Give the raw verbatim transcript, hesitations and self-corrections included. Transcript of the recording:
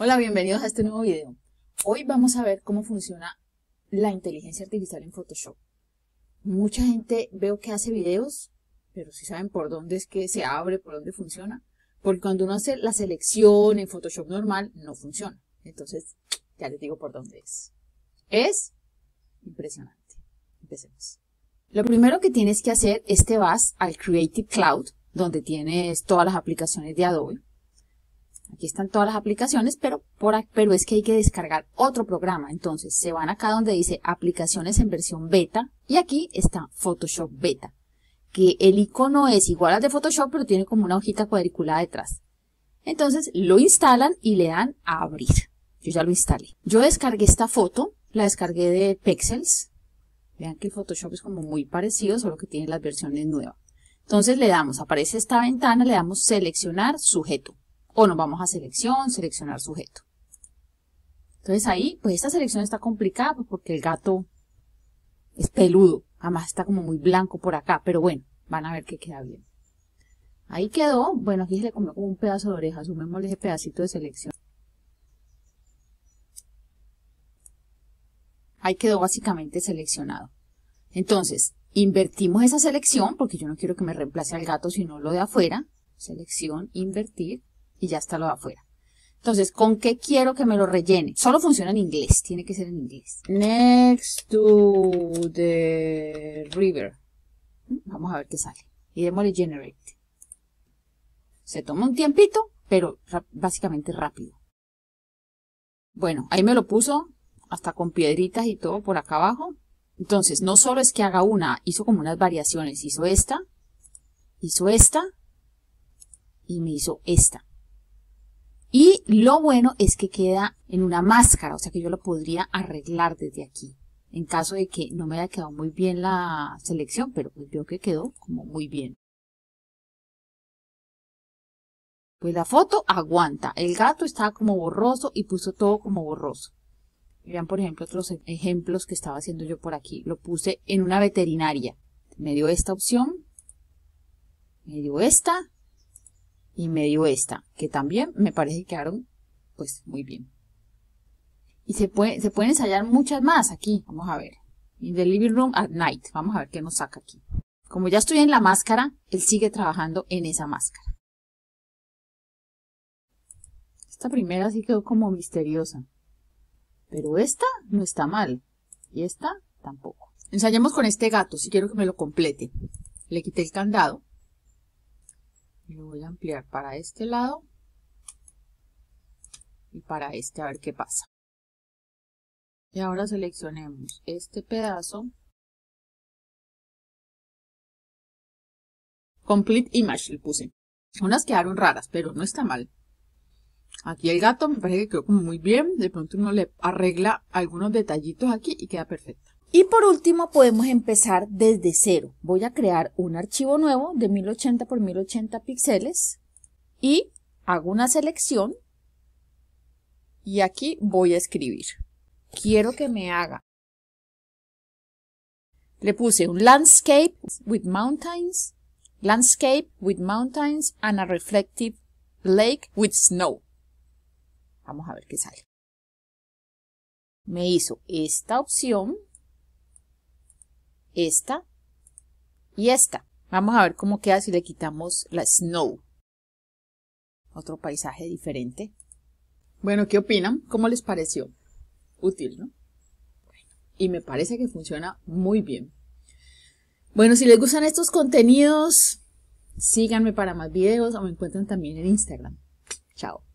Hola, bienvenidos a este nuevo video. Hoy vamos a ver cómo funciona la inteligencia artificial en Photoshop. Mucha gente veo que hace videos, pero si saben por dónde es que se abre, por dónde funciona. Porque cuando uno hace la selección en Photoshop normal, no funciona. Entonces, ya les digo por dónde es. Es impresionante. Empecemos. Lo primero que tienes que hacer es te vas al Creative Cloud, donde tienes todas las aplicaciones de Adobe. Aquí están todas las aplicaciones, pero, por, pero es que hay que descargar otro programa. Entonces, se van acá donde dice aplicaciones en versión beta. Y aquí está Photoshop Beta. Que el icono es igual al de Photoshop, pero tiene como una hojita cuadriculada detrás. Entonces, lo instalan y le dan a abrir. Yo ya lo instalé. Yo descargué esta foto. La descargué de Pexels. Vean que el Photoshop es como muy parecido, solo que tiene las versiones nuevas. Entonces, le damos, aparece esta ventana, le damos seleccionar sujeto. O nos vamos a selección, seleccionar sujeto. Entonces ahí, pues esta selección está complicada porque el gato es peludo. Además está como muy blanco por acá, pero bueno, van a ver que queda bien. Ahí quedó, bueno, aquí se le comió como un pedazo de oreja, sumémosle ese pedacito de selección. Ahí quedó básicamente seleccionado. Entonces, invertimos esa selección, porque yo no quiero que me reemplace al gato, sino lo de afuera. Selección, invertir. Y ya está lo de afuera. Entonces, ¿con qué quiero que me lo rellene? Solo funciona en inglés. Tiene que ser en inglés. Next to the river. Vamos a ver qué sale. Y démosle generate. Se toma un tiempito, pero básicamente rápido. Bueno, ahí me lo puso hasta con piedritas y todo por acá abajo. Entonces, no solo es que haga una, hizo como unas variaciones. Hizo esta, hizo esta y me hizo esta. Y lo bueno es que queda en una máscara, o sea que yo lo podría arreglar desde aquí. En caso de que no me haya quedado muy bien la selección, pero pues veo que quedó como muy bien. Pues la foto aguanta. El gato estaba como borroso y puso todo como borroso. Vean por ejemplo otros ejemplos que estaba haciendo yo por aquí. Lo puse en una veterinaria. Me dio esta opción. Me dio esta. Y me dio esta, que también me parece que quedaron pues muy bien. Y se, puede, se pueden ensayar muchas más aquí. Vamos a ver. In the living room at night. Vamos a ver qué nos saca aquí. Como ya estoy en la máscara, él sigue trabajando en esa máscara. Esta primera sí quedó como misteriosa. Pero esta no está mal. Y esta tampoco. Ensayemos con este gato, si quiero que me lo complete. Le quité el candado. Lo voy a ampliar para este lado y para este a ver qué pasa. Y ahora seleccionemos este pedazo. Complete Image le puse. Unas quedaron raras, pero no está mal. Aquí el gato me parece que quedó como muy bien. De pronto uno le arregla algunos detallitos aquí y queda perfecto. Y por último podemos empezar desde cero. Voy a crear un archivo nuevo de mil ochenta por mil ochenta píxeles y hago una selección y aquí voy a escribir. Quiero que me haga. Le puse un landscape with mountains, landscape with mountains and a reflective lake with snow. Vamos a ver qué sale. Me hizo esta opción. Esta y esta. Vamos a ver cómo queda si le quitamos la snow. Otro paisaje diferente. Bueno, ¿qué opinan? ¿Cómo les pareció? Útil, ¿no? Bueno, y me parece que funciona muy bien. Bueno, si les gustan estos contenidos, síganme para más videos o me encuentran también en Instagram. Chao.